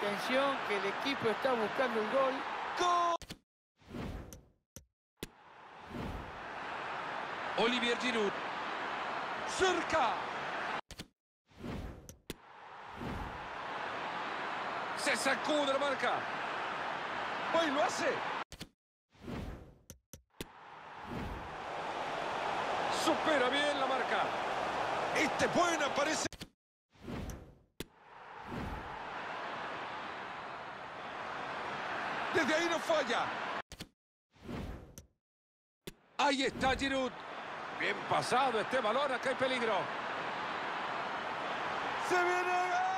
Atención, que el equipo está buscando el gol. ¡Gol! Olivier Giroud. ¡Cerca! Se sacude la marca. ¡Hoy lo hace! Supera bien la marca. Este es buena, parece. Desde ahí no falla. Ahí está Giroud. Bien pasado este balón, acá hay peligro. ¡Se viene!